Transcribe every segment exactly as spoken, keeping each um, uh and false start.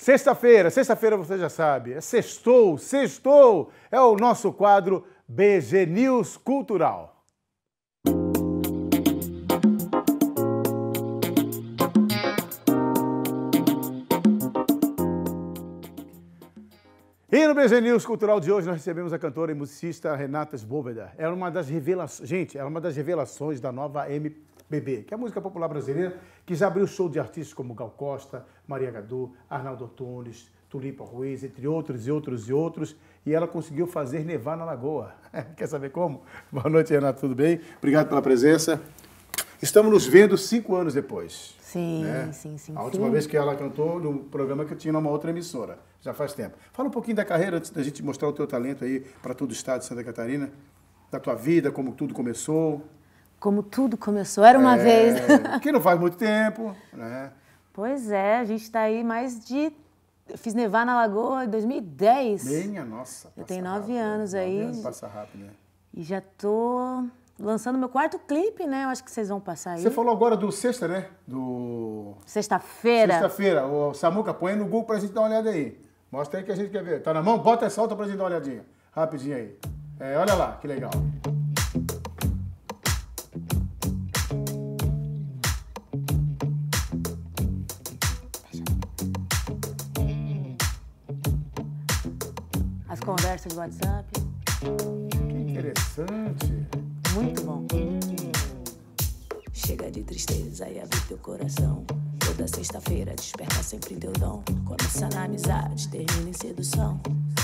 Sexta-feira, sexta-feira você já sabe, é sextou, sextou, é o nosso quadro B G News Cultural. E no B G News Cultural de hoje nós recebemos a cantora e musicista Renata Svoboda. Ela é uma das revelações, gente, ela é uma das revelações da nova M P B, que é a música popular brasileira, que já abriu show de artistas como Gal Costa, Maria Gadu, Arnaldo Antunes, Tulipa Ruiz, entre outros e outros e outros, e ela conseguiu fazer nevar na Lagoa. Quer saber como? Boa noite, Renata, tudo bem? Obrigado pela presença. Estamos nos vendo cinco anos depois. Sim, né? sim, sim. A última sim. vez que ela cantou no programa que eu tinha numa outra emissora, já faz tempo. Fala um pouquinho da carreira, antes da gente mostrar o teu talento aí para todo o estado de Santa Catarina, da tua vida, como tudo começou. Como tudo começou, era uma é, vez. Que não faz muito tempo, né? Pois é, a gente está aí mais de... Eu fiz Nevar na Lagoa em dois mil e dez. Minha nossa. Eu tenho nove rápido, anos né? aí. Nove anos passa rápido, né? E já tô lançando meu quarto clipe, né? Eu acho que vocês vão passar aí. Você falou agora do Sexta, né? Do... Sexta-feira. Sexta-feira. O Samuca, põe no Google pra gente dar uma olhada aí. Mostra aí que a gente quer ver. Tá na mão? Bota e solta pra gente dar uma olhadinha. Rapidinho aí. É, olha lá, que legal. As conversas do WhatsApp. Que interessante. Muito bom. Chega de tristeza e abre teu coração. Toda sexta-feira desperta sempre teu dom. Começa na amizade, termina em sedução.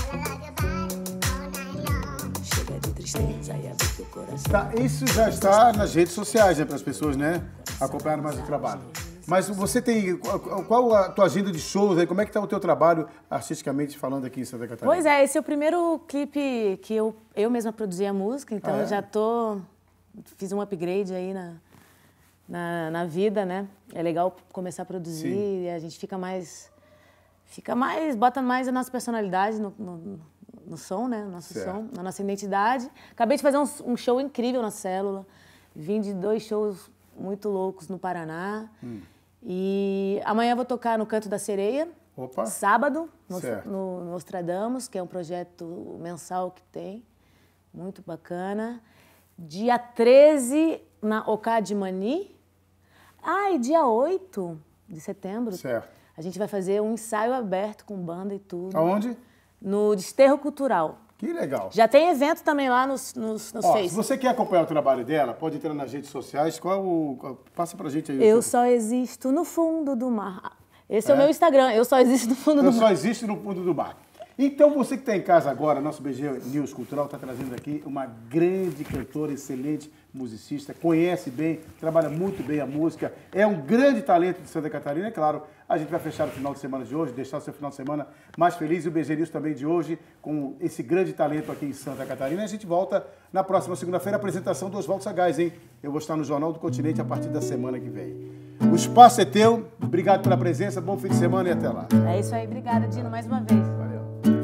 Chega de tristeza e abre teu coração. Tá, isso já está nas redes sociais, né? Para as pessoas, né? Acompanhando mais o trabalho. Mas você tem... Qual a tua agenda de shows aí? Como é que está o teu trabalho, artisticamente falando, aqui em Santa Catarina? Pois é, esse é o primeiro clipe que eu, eu mesma produzi a música, então Ah, é? eu já tô... Fiz um upgrade aí na, na, na vida, né? É legal começar a produzir Sim. e a gente fica mais... Fica mais... Bota mais a nossa personalidade no, no, no som, né? No nosso Certo. som, na nossa identidade. Acabei de fazer um, um show incrível na Célula. Vim de dois shows muito loucos no Paraná. Hum. E amanhã eu vou tocar no Canto da Sereia. Opa. Sábado, no, Certo. no, no Nostradamus, que é um projeto mensal que tem. Muito bacana. Dia treze, na Ocadimani. Ah, e dia oito de setembro, Certo. a gente vai fazer um ensaio aberto com banda e tudo. Aonde? No Desterro Cultural. Que legal. Já tem evento também lá nos, nos, nos Ó, Face. se você quer acompanhar o trabalho dela, pode entrar nas redes sociais. Qual o... qual- Passa pra gente aí. o Eu teu- só existo no fundo do mar. Esse é, É? o meu Instagram, eu só existo no fundo Eu do só mar. existe no fundo do mar. Então, você que está em casa agora, nosso B G News Cultural está trazendo aqui uma grande cantora, excelente musicista, conhece bem, trabalha muito bem a música, é um grande talento de Santa Catarina, é claro. A gente vai fechar o final de semana de hoje, deixar o seu final de semana mais feliz, e o B G News também de hoje, com esse grande talento aqui em Santa Catarina. A gente volta na próxima segunda-feira, a apresentação do Oswaldo Sagaz, hein? Eu vou estar no Jornal do Continente a partir da semana que vem. O espaço é teu, obrigado pela presença, bom fim de semana e até lá. É isso aí, obrigada, Dino, mais uma vez. Valeu.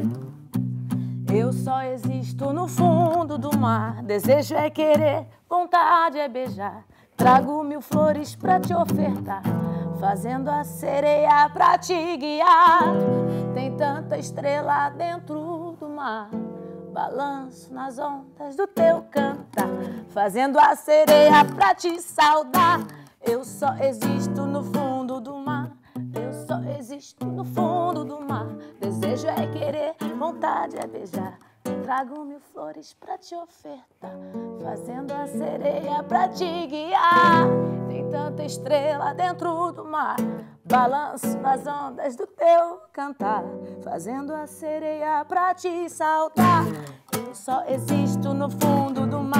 Eu só existo no fundo do mar. Desejo é querer, vontade é beijar. Trago mil flores pra te ofertar, fazendo a sereia pra te guiar. Tem tanta estrela dentro do mar, balanço nas ondas do teu cantar, fazendo a sereia pra te saudar. Eu só existo no fundo do mar. Eu só existo no fundo do mar. Desejo é querer, vontade é beijar. Trago mil flores pra te ofertar, fazendo a sereia pra te guiar. Tem tanta estrela dentro do mar, balanço nas ondas do teu cantar, fazendo a sereia pra te saudar. Eu só existo no fundo do mar.